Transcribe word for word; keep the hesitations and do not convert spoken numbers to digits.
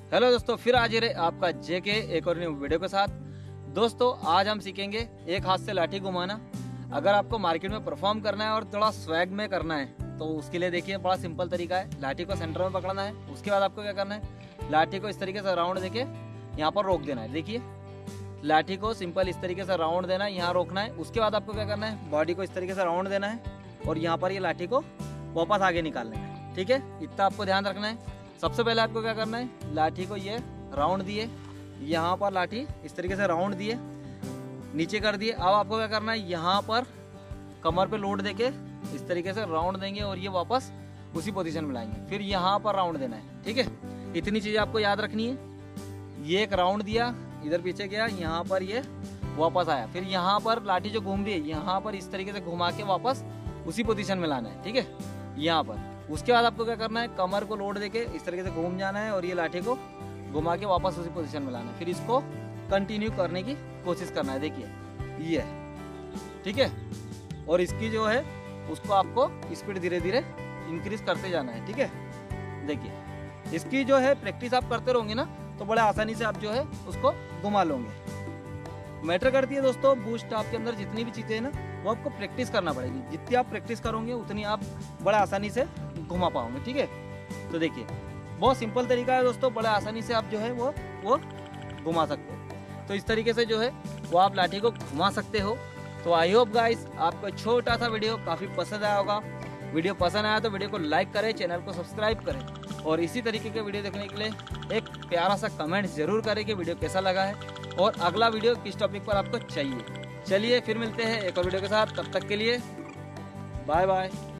Hello दोस्तों, फिर आज रहे आपका जेके एक और न्यू वीडियो के साथ। दोस्तों आज हम सीखेंगे एक हाथ से लाठी घुमाना। अगर आपको मार्केट में परफॉर्म करना है और थोड़ा स्वैग में करना है तो उसके लिए देखिए बड़ा सिंपल तरीका है। लाठी को सेंटर में पकड़ना है, उसके बाद आपको क्या करना है, लाठी को इस तरीके से राउंड देके यहाँ पर रोक देना है। देखिए लाठी को सिंपल इस तरीके से राउंड देना है, यहाँ रोकना है। उसके बाद आपको क्या करना है, बॉडी को इस तरीके से राउंड देना है और यहाँ पर ये लाठी को वापस आगे निकालना है। ठीक है, इतना आपको ध्यान रखना है। सबसे पहले आपको क्या करना है, लाठी को ये राउंड दिए, यहाँ पर लाठी इस तरीके से राउंड दिए, नीचे कर दिए। अब आपको क्या करना है, यहाँ पर कमर पे लोड देके इस तरीके से राउंड देंगे और ये वापस उसी पोजीशन में लाएंगे। फिर यहाँ पर राउंड देना है। ठीक है, इतनी चीजें आपको याद रखनी है। ये एक राउंड दिया, इधर पीछे गया, यहाँ पर ये वापस आया। फिर यहाँ पर लाठी जो घूम रही है, यहाँ पर इस तरीके से घुमा के वापस उसी पोजीशन में लाना है। ठीक है, यहाँ पर। उसके बाद आपको क्या करना है, कमर को लोड देके इस तरीके से घूम जाना है और ये लाठी को घुमा के वापस उसी पोजीशन में लाना है। फिर इसको कंटिन्यू करने की कोशिश करना है। देखिए ये, ठीक है, और इसकी जो है उसको आपको स्पीड धीरे धीरे इंक्रीज करते जाना है। ठीक है, देखिए इसकी जो है प्रैक्टिस आप करते रहोगे ना तो बड़े आसानी से आप जो है उसको घुमा लोगे। मैटर करती है दोस्तों, बूस्ट आपके अंदर जितनी भी चीजें है ना वो आपको प्रैक्टिस करना पड़ेगी। जितनी आप प्रैक्टिस करोगे उतनी आप बड़ा आसानी से घुमा पाओगे। ठीक है, तो देखिए बहुत सिंपल तरीका है दोस्तों, बड़े आसानी से आप जो है वो वो घुमा सकते हो। तो इस तरीके से जो है वो आप लाठी को घुमा सकते हो। तो आई होप गाइस आपको छोटा सा वीडियो काफी पसंद आया होगा। वीडियो पसंद आया तो वीडियो को लाइक करें, चैनल को सब्सक्राइब करें और इसी तरीके के वीडियो देखने के लिए एक प्यारा सा कमेंट जरूर करें कि वीडियो कैसा लगा है और अगला वीडियो किस टॉपिक पर आपको चाहिए। चलिए फिर मिलते हैं एक और वीडियो के साथ, तब तक के लिए बाय बाय।